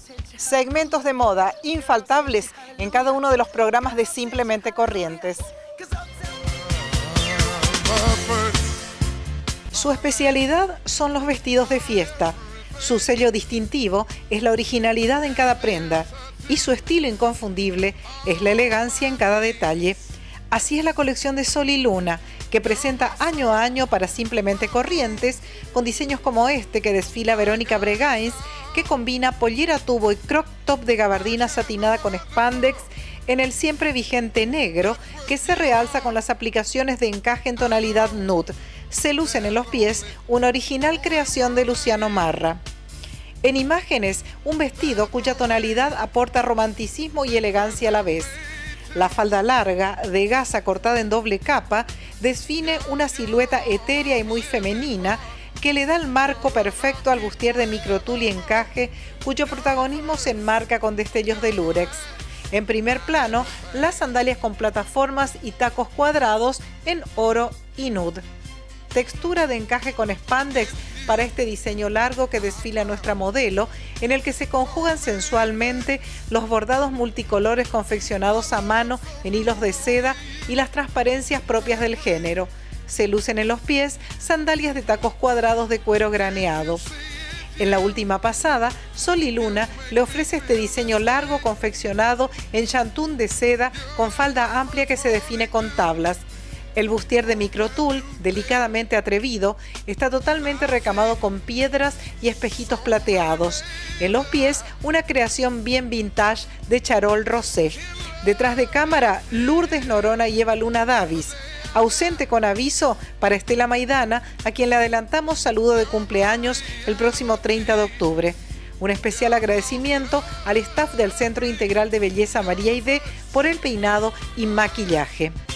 Segmentos de moda infaltables en cada uno de los programas de Simplemente Corrientes. Su especialidad son los vestidos de fiesta. Su sello distintivo es la originalidad en cada prenda y su estilo inconfundible es la elegancia en cada detalle. Así es la colección de Sol y Luna, que presenta año a año para Simplemente Corrientes, con diseños como este que desfila Verónica Bregains, que combina pollera tubo y crop top de gabardina satinada con spandex en el siempre vigente negro, que se realza con las aplicaciones de encaje en tonalidad nude. Se lucen en los pies una original creación de Luciano Marra. En imágenes, un vestido cuya tonalidad aporta romanticismo y elegancia a la vez. La falda larga, de gasa cortada en doble capa, define una silueta etérea y muy femenina que le da el marco perfecto al bustier de microtul y encaje, cuyo protagonismo se enmarca con destellos de lurex. En primer plano, las sandalias con plataformas y tacos cuadrados en oro y nude. Textura de encaje con spandex para este diseño largo que desfila nuestra modelo, en el que se conjugan sensualmente los bordados multicolores confeccionados a mano en hilos de seda y las transparencias propias del género. Se lucen en los pies sandalias de tacos cuadrados de cuero graneado. En la última pasada, Sol y Luna le ofrece este diseño largo confeccionado en chantún de seda con falda amplia que se define con tablas. El bustier de microtul, delicadamente atrevido, está totalmente recamado con piedras y espejitos plateados. En los pies, una creación bien vintage de charol rosé. Detrás de cámara, Lourdes Norona y Eva Luna Davis. Ausente con aviso para Estela Maidana, a quien le adelantamos saludo de cumpleaños el próximo 30 de octubre. Un especial agradecimiento al staff del Centro Integral de Belleza María Aidé por el peinado y maquillaje.